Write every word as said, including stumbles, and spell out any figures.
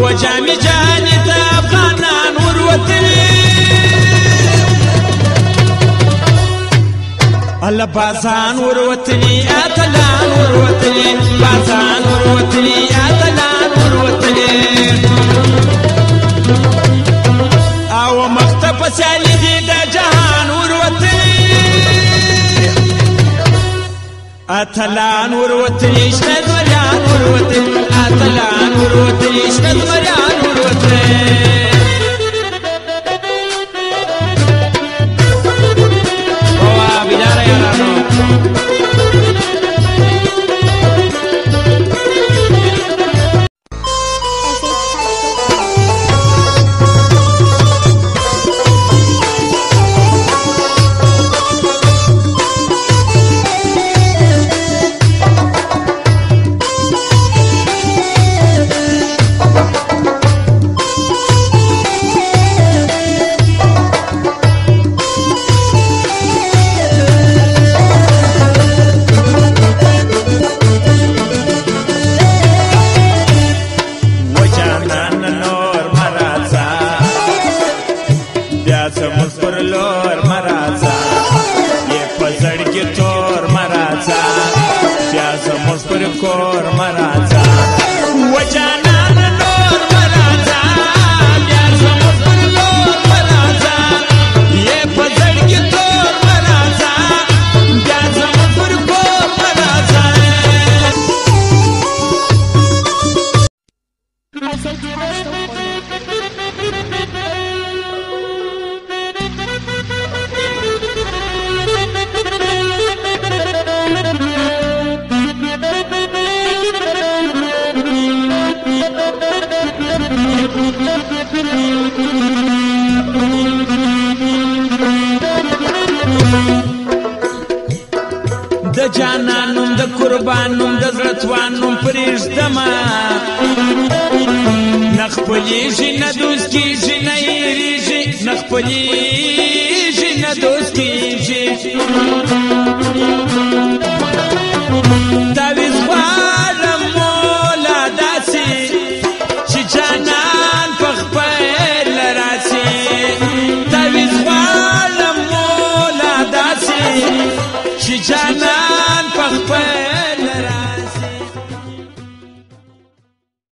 وجامي جاني تابغانان وروتني الله بازان وروتني اتلان وروتني بازان وروتني اتلان وروتني او مختب سالي دا جهان وروتني اتلان وروتني شنت مريان وروتني اتلان وروتني شنت مريان وروتني کور مرازا وجانان نور مرازا بیا زموږ پر لور مرازا یې په زړګي تور مرازا بیا زموږ پر کور مرازا د جانان نوم د قربان نوم د زړه توان نوم پرېږدمه نه خپلېږي نه دوست کېږي نه هېرېږي نه خپلېږي نه دوست کېږي تعویض غواړم مولا داسې چې جانان په خپل راسي تعویض غواړم مولا داسې چې جانان